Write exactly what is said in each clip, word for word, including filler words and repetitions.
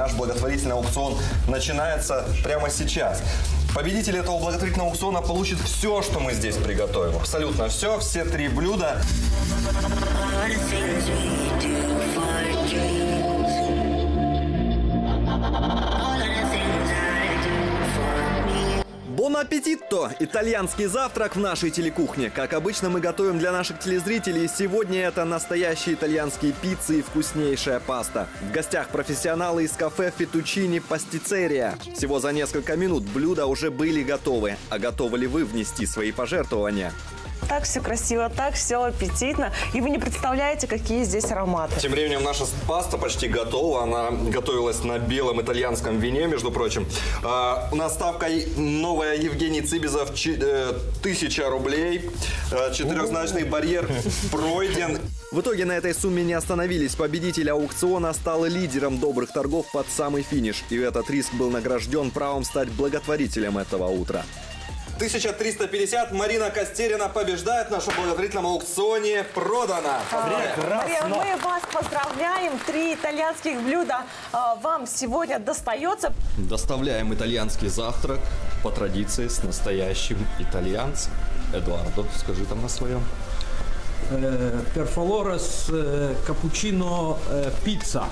наш благотворительный аукцион начинается прямо сейчас. Победитель этого благотворительного аукциона получит все, что мы здесь приготовим. Абсолютно все, все три блюда. Бон аппетитто! Итальянский завтрак в нашей телекухне. Как обычно, мы готовим для наших телезрителей. Сегодня это настоящие итальянские пиццы и вкуснейшая паста. В гостях профессионалы из кафе «Фетучини Пастицерия». Всего за несколько минут блюда уже были готовы. А готовы ли вы внести свои пожертвования? Так все красиво, так все аппетитно. И вы не представляете, какие здесь ароматы. Тем временем наша паста почти готова. Она готовилась на белом итальянском вине, между прочим. А, у нас ставка новая Евгений Цибизов тысяча рублей. А, четырехзначный барьер пройден. В итоге на этой сумме не остановились. Победитель аукциона стал лидером добрых торгов под самый финиш. И этот риск был награжден правом стать благотворителем этого утра. тысяча триста пятьдесят. Марина Костерина побеждает в нашем благотворительном аукционе. Продано. Мария, мы вас поздравляем. Три итальянских блюда а, вам сегодня достается. Доставляем итальянский завтрак по традиции с настоящим итальянцем. Эдуардо, скажи там на своем. Per favore, cappuccino, pizza.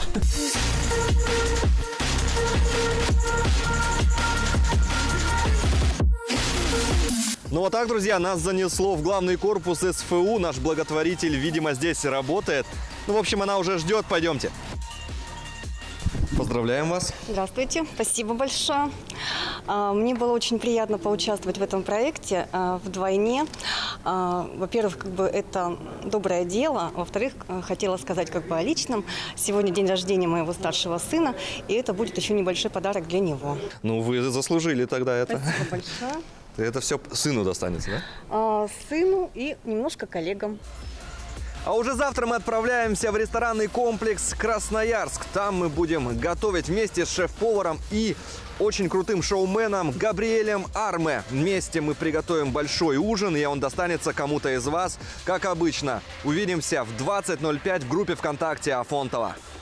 Ну вот так, друзья, нас занесло в главный корпус эс эф у. Наш благотворитель, видимо, здесь работает. Ну, в общем, она уже ждет. Пойдемте. Поздравляем вас. Здравствуйте, спасибо большое. Мне было очень приятно поучаствовать в этом проекте вдвойне. Во-первых, как бы это доброе дело. Во-вторых, хотела сказать как бы о личном. Сегодня день рождения моего старшего сына, и это будет еще небольшой подарок для него. Ну, вы заслужили тогда это. Спасибо большое. Это все сыну достанется, да? А, сыну и немножко коллегам. А уже завтра мы отправляемся в ресторанный комплекс «Красноярск». Там мы будем готовить вместе с шеф-поваром и очень крутым шоуменом Габриэлем Арме. Вместе мы приготовим большой ужин, и он достанется кому-то из вас, как обычно. Увидимся в двадцать ноль пять в группе ВКонтакте Афонтова.